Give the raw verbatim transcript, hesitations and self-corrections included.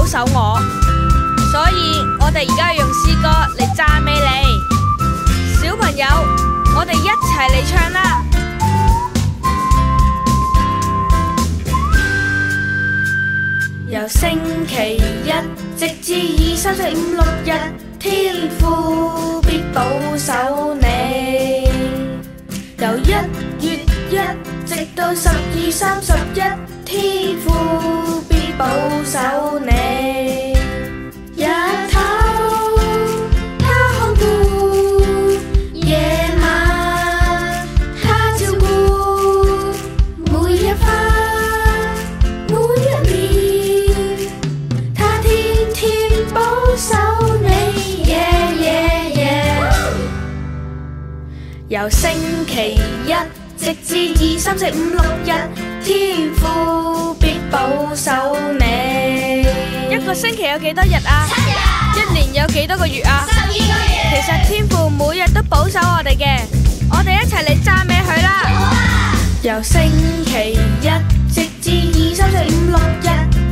守我，所以我哋而家要用詩歌嚟讚美你。小朋友，我哋一齊嚟唱啦！由星期一直至二、三、四、五、六日，天父必保守你。由一月一直到十二、三十一，天父必保守你。日頭他看顧，夜晚他照顧，每一分每一秒，他天天保守你。yeah, yeah, yeah 由星期一直至二、三、四、五、六日，天父必保守你。一個星期有幾多日啊？七日。一年有幾多個月啊？十二個月。其實天父每日都保守我哋嘅，我哋一齊嚟讚美佢啦！好啊！由星期一直至二、三、四、五、六日，